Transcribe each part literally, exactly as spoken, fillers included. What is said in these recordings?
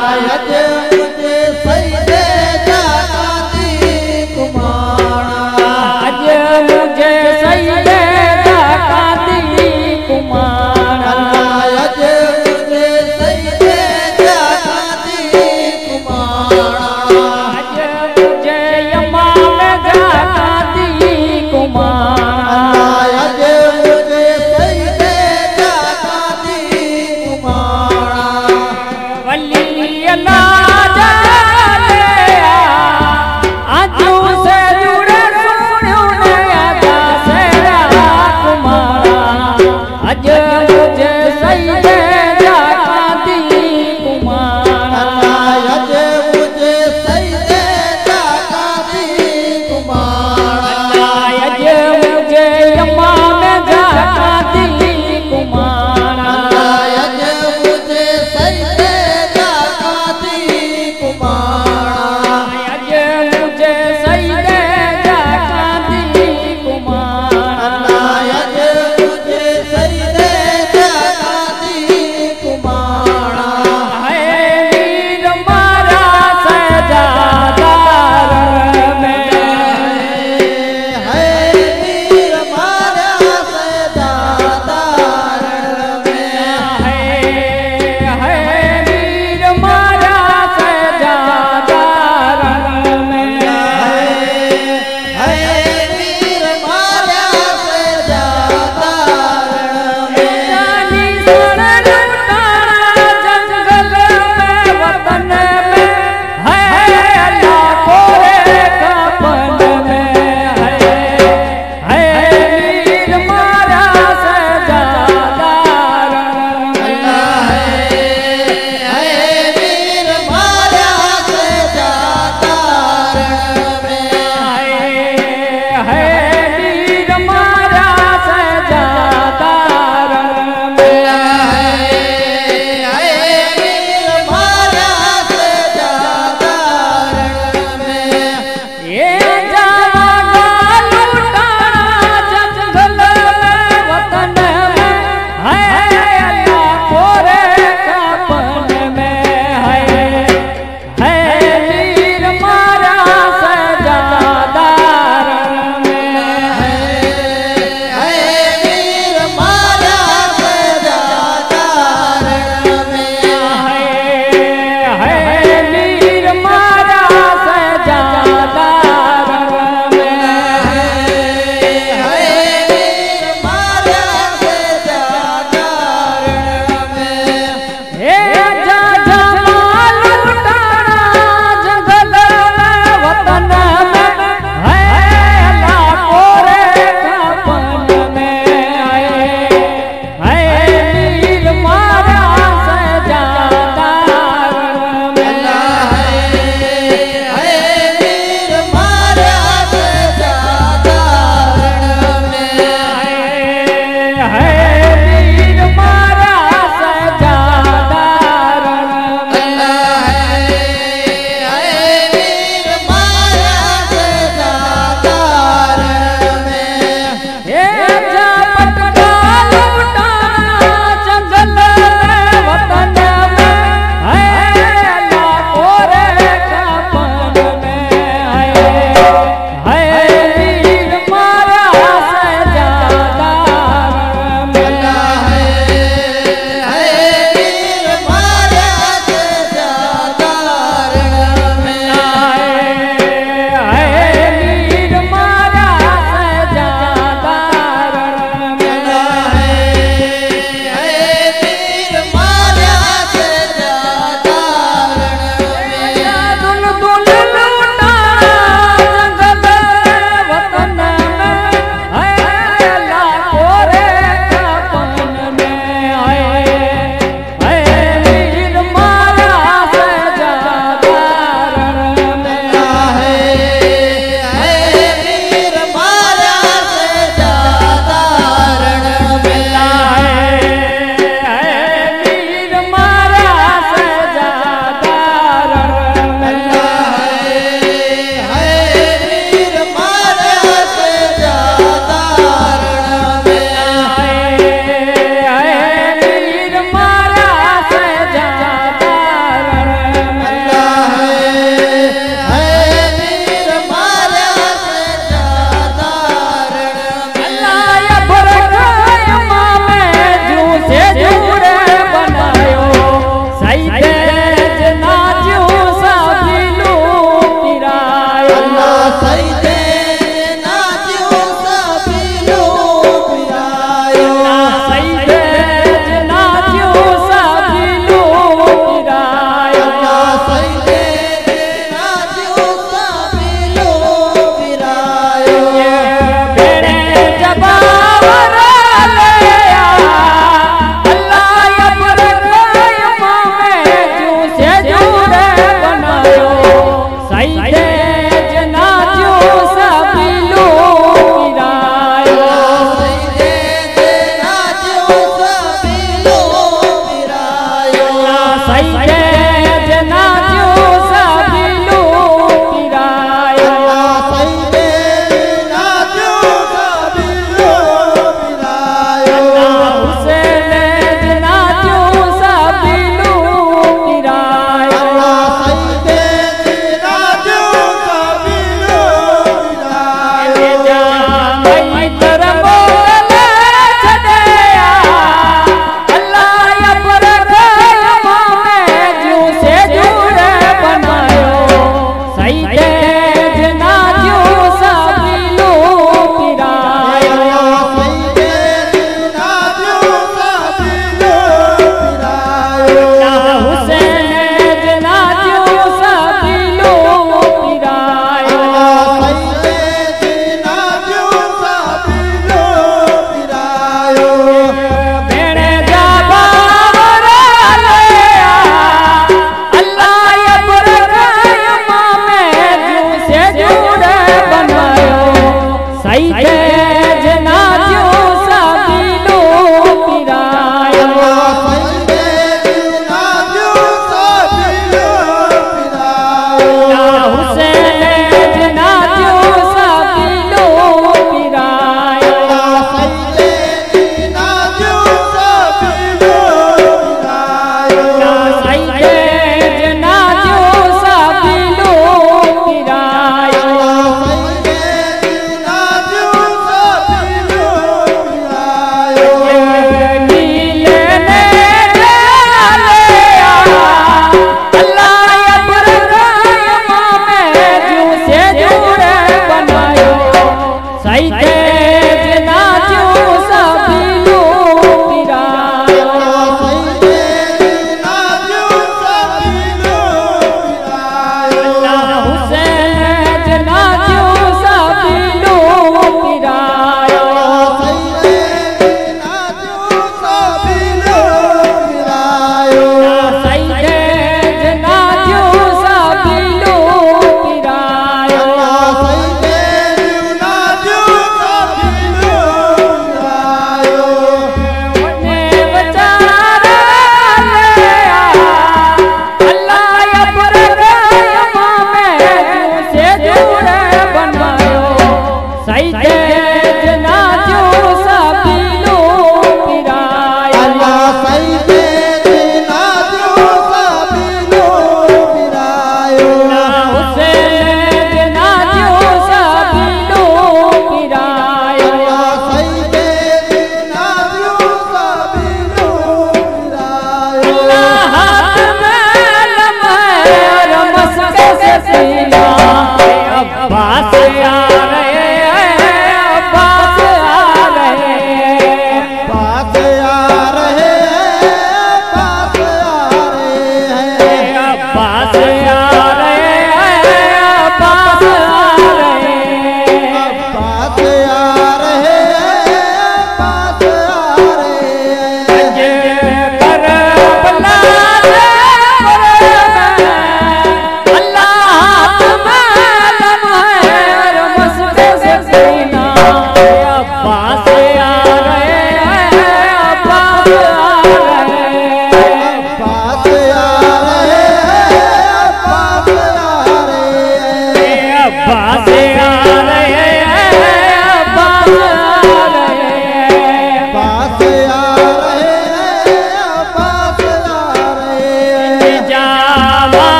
कुमार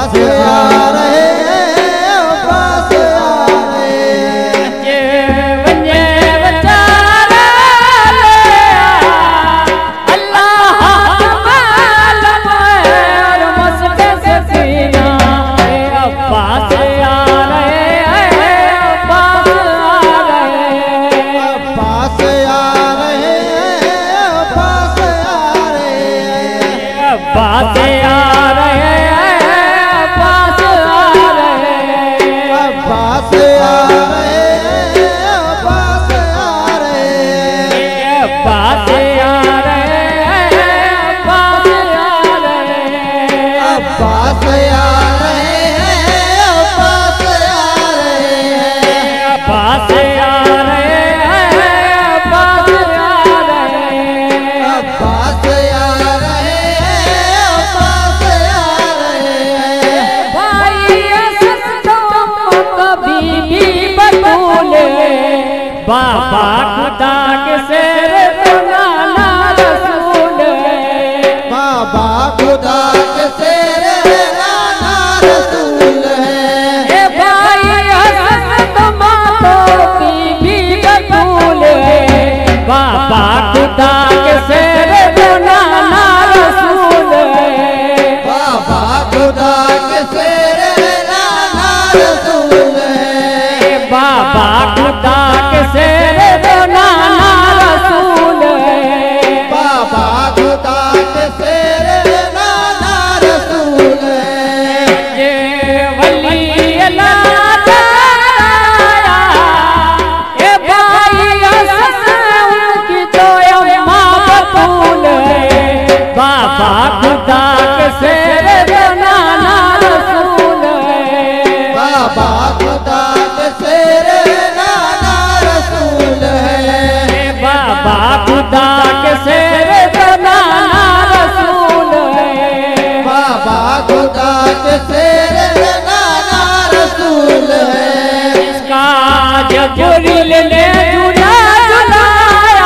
अब्बास आ रहे अब्बास आ रहे जे वञे वीचारा ले अल्लाह माल और मस्क सकीना अब्बास आ रहे अब्बास आ रहे अब्बास आ रहे अब्बास आ रहे अब्बास आ रहे अब्बास आ रहे अब्बास आ रहे अब्बास आ रहे अब्बास आ रहे अब्बास आ रहे अब्बास आ रहे अब्बास आ रहे अब्बास आ रहे अब्बास आ रहे अब्बास आ रहे अब्बास आ रहे भाई असद कभी भी बतूले बाबा खुदा के शेर तो नाना रसूल बाबा खुदा के शेर नाना रसूल है ए भाई असद कभी भी बतूले बाबा खुदा के शेर तो नाना रसूल बाबा खुदा के शेर नाना रसूल है बाबा खुदा के शेर तो नाना रसूल बाबा खुदा के शेर नाना रसूल है ये वली अल्लाह तारा ए भाई असद उनकी तो अम्मा बतूल बाबा खुदा के शेर तो नाना रसूल बाबा खुदा के शेर नाना रसूल है बाबा खुदा के शेर तो नाना रसूल बाबा खुदा के शेर नाना रसूल है इसका जबरील ने जुला जुलाया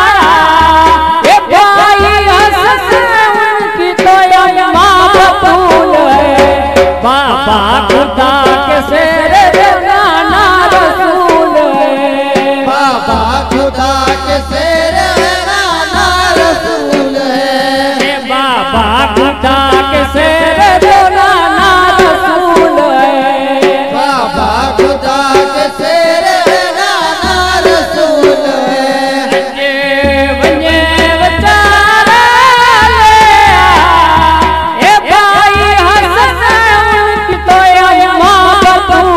ए भाई असद उनकी तो अम्मा बतूल बाबा खुदा के शेर तो नाना रसूल बाबा खुदा के शेर नाना रसूल है बाबा खुदा के शेर तो नाना रसूल बाबा खुदा के शेर नाना रसूल है जे वञे वीचारा ले ए भाई असद उनकी तो अम्मा बतूल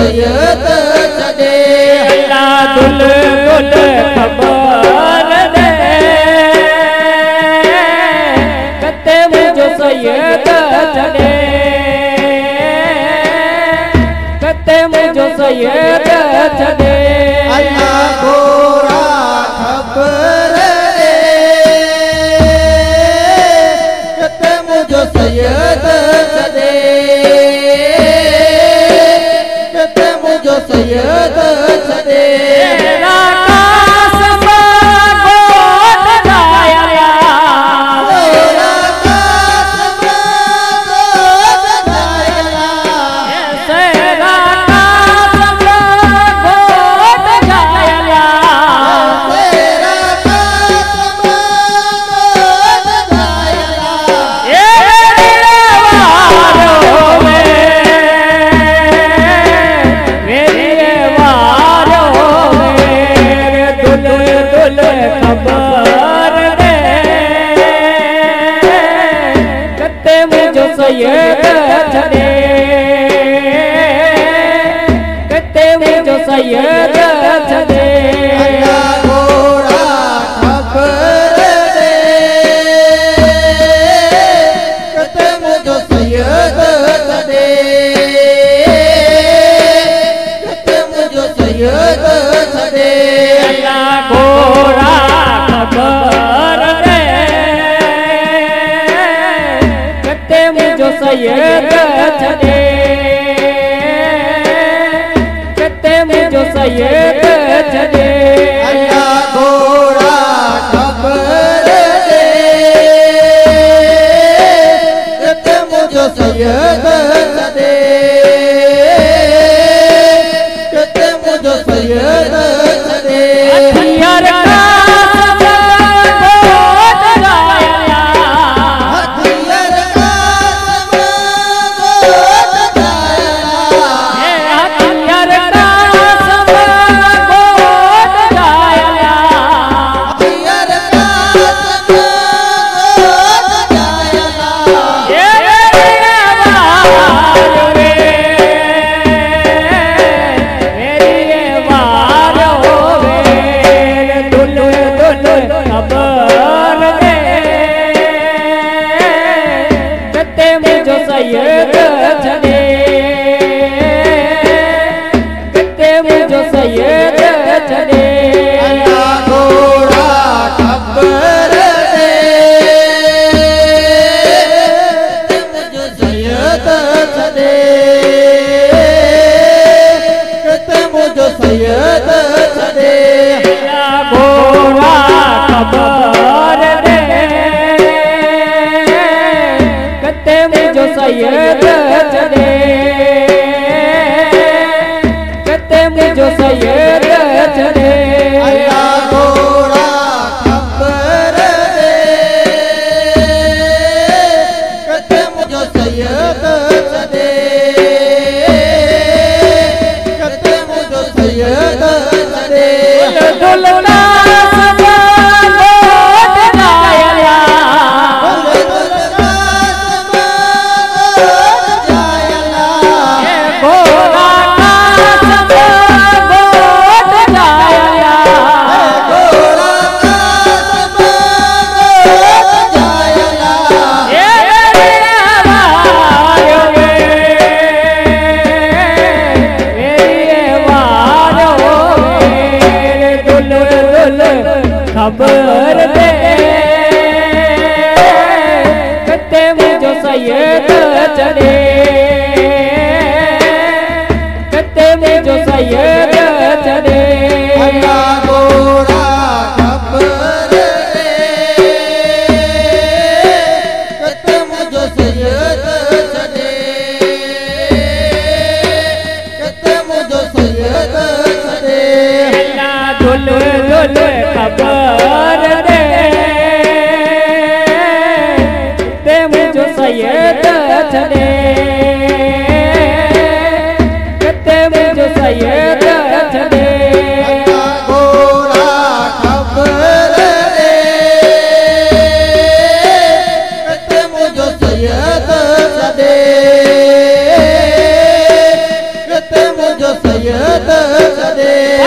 सैयद छॾे अल्लाह दुल दुल ख़बर दे कते मुझो सैयद छॾे कते मुझो सैयद छॾे अल्लाह गोरा ख़बर दे कते मुझो सैयद छॾे कते मुझो सैयद छॾे सैयद छॾे कते मुझो सैयद छॾे अल्लाह गोरा ख़बर दे कते मुझो सैयद छॾे कते मुझो सैयद छॾे अल्लाह गोरा ख़बर दे कते मुझो सैयद छॾे कते मुझो सैयद छॾे अल्लाह गोरा ख़बर दे कते मुझो सैयद छॾे कते मुझो सैयद छॾे हथियार हथियार सैयद छॾे गोरा ख़बर दे कते मुझो सैयद छॾे कते मुझो सैयद छॾे अल्लाह गोरा ख़बर दे कते मुझो सैयद छॾे कते मुझो सैयद छॾे दुलना खबर दे कते मुझो सैयद छॾे कते मुझो सैयद छॾे अल्लाह गोरा ख़बर दे कते मुझो सैयद छॾे कते मुझो सैयद छॾे अल्लाह दुल दुल खबर दे कते मुझो सैयद छॾे कते मुझो सैयद छॾे गोरा ख़बर दे कते मुझो सैयद छॾे कते मुझो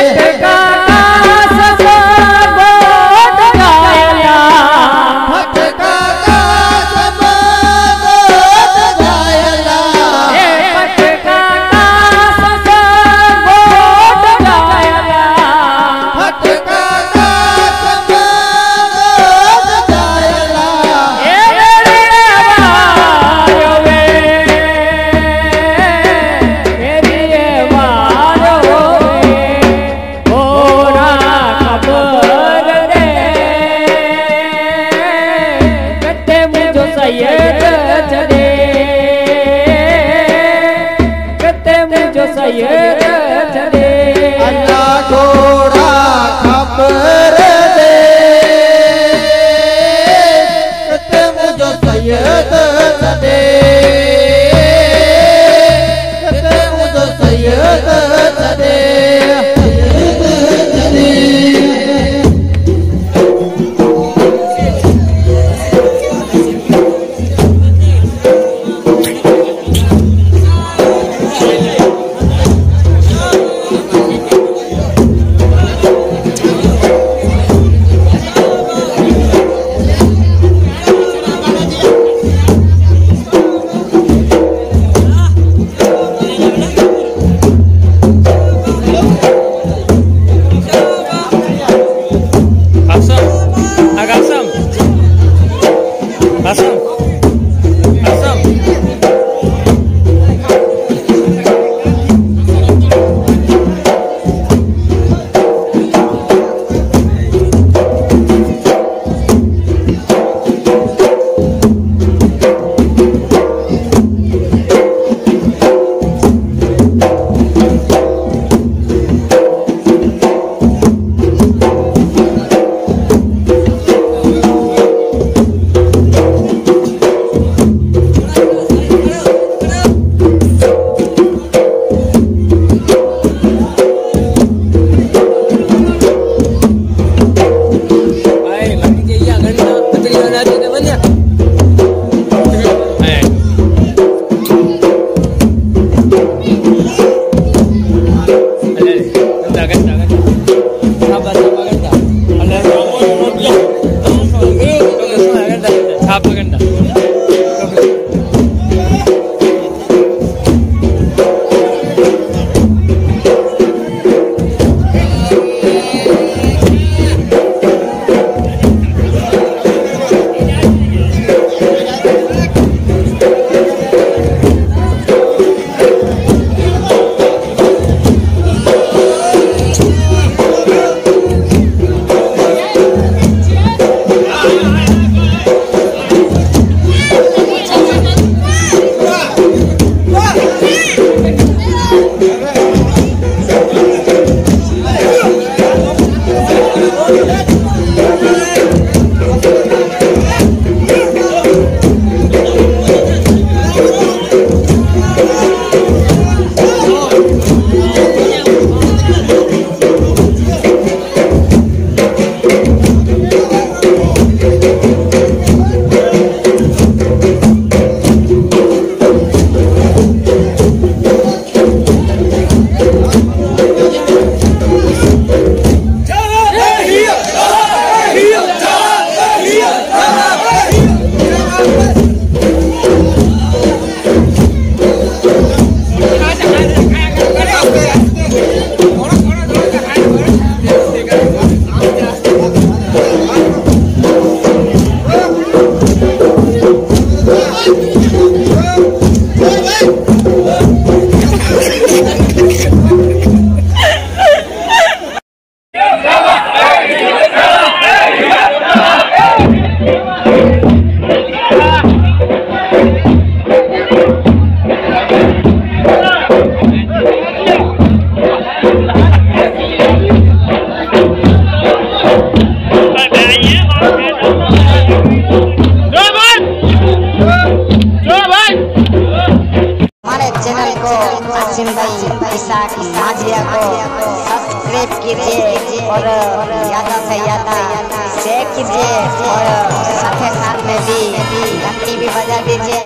सब्सक्राइब कीजिए और ज़्यादा से ज़्यादा शेयर कीजिए और साथ साथ में भी घंटी भी बजा दीजिए।